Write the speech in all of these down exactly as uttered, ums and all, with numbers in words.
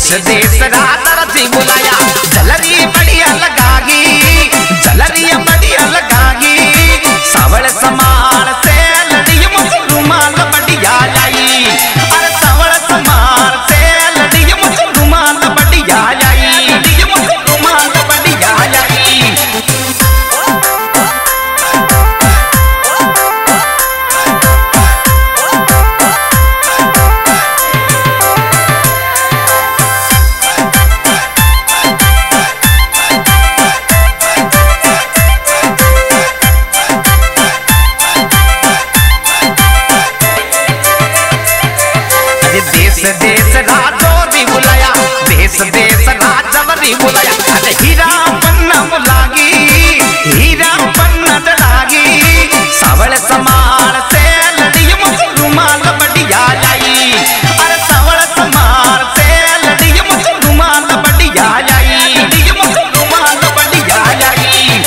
देश देश रात रथी बुलाया जलरी बढ़िया लगागी जलरी बढ़िया लगागी सावल समार से लड़ी मुझे रुमाल बढ़िया लाई अरे सावल समार से लड़ी मुझे रुमाल बढ़िया लाई लड़ी मुझे रुमाल बढ़िया लाई देश देश राजोरी बुलाया देश देश राजवरी बुलाया अरे हीरा पन्ना बुलागी हीरा पन्ना डलागी सावल समार से लड़ी मुझे रुमाल बढ़िया लाई अरे सावल समार से लड़ी मुझे रुमाल बढ़िया लाई लड़ी मुझे रुमाल बढ़िया लाई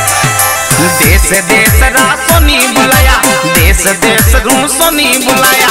देश देश रासोनी बुलाया देश देश रूसोनी बुलाया